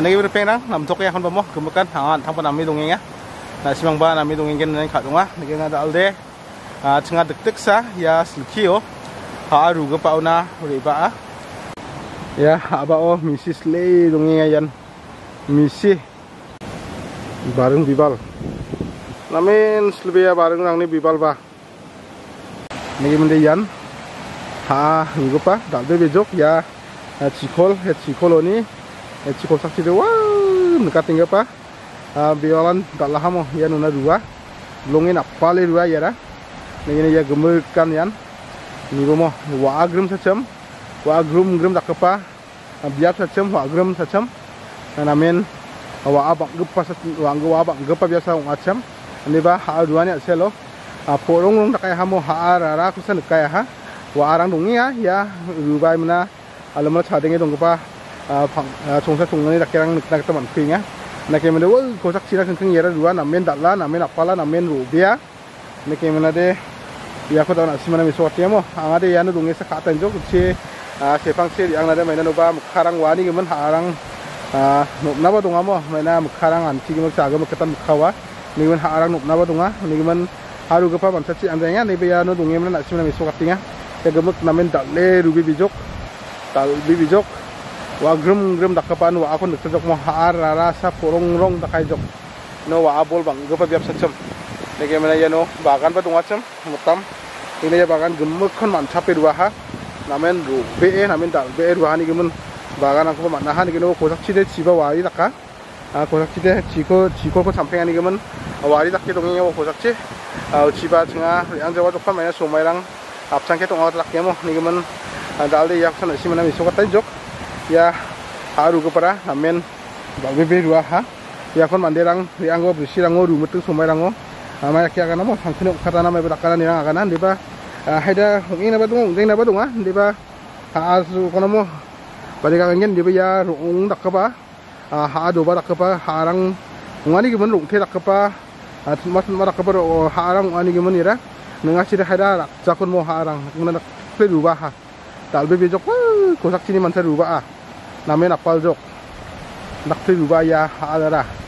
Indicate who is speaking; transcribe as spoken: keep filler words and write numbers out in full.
Speaker 1: Nagi berpeng nang nam tok ya kon bamo gemekan hangan thang panami dongeng ya. Nah simang ba nami dongeng gen nang khadunga nagi ngada alde cenga dek-dek sa ya silkio ha ruga pauna riba ya aba o misis le dongeng yan misi bareng bibal namin slebia bareng nang ni bibal ba nagi mende yan ha ruga pa dalde bejok ya cikol he cikol oni cikol sakti de wah dekat tinggal pa biolan dalah mo yan una dua longin apale dua ya dah ini ya gemerkan yan ni mo wa agrum sacam wa agrum grum dakapa biap sacam wa agrum sacam namen wa abak gepa wa wa abak gepa biasa macam ini ba ha dua ni selo porong rong dakai hamo ha ara kusan dakai ha wa arang dongi ya ya rubai mana alamla chadenge dong gepa chongsa chongni dakirang nikna kita manpinga nake mende wo kosak cina kengkeng yera dua namen dalla namen apala namen rubia nake mena de ya ko tahu nasi mana miswati mo angade ya nu dungi sakata jok si sepang si yang nade maina nuba mukharang wani gemen harang nubna ba dunga mo maina mukharang anti gemen saga mukatan mukhawa ni gemen harang nubna ba dunga ni gemen haru gepa bansaci andanya ni be ya nu dungi mena nasi mana miswati ya ya gemek namen dalle rubi bijok dal bijok wa grum grum dakapan wa akon dekjok mo har rasa porong rong dakai jok no wa abol bang gepa biap sacem nege mena ya no bagan pa tungacem mutam ini ya bagan gemek kon mancape dua ha namen ru be namen dal be dua ni gemen bagan aku mana ha ni no kosak cide ciba wari daka kosak cide ciko ciko ko samping ani gemen wari dakke dongi yo kosak ci ciba cenga yang jawa jokpa maina somairang apsangke tonga dakke mo ni gemen dalde ya sana si mana misokat jok ya haru kepara namen bebe dua ha ya kon manderang rianggo bersirango rumetu somarango ama ya kana mo sangkene katana me berakana nirang akana deba haida ngina badung deng na badung ah deba asu kono mo badika ngen deba ya rung dakapa ha do ba dakapa harang ngani gemen rung the dakapa mas marakapa harang ngani gemen ira ngasi haida jakon mo harang ngana ple ruba ha dalbe bejok kosak cini mantar ruba ah namen apal jok nak ruba ya ha adara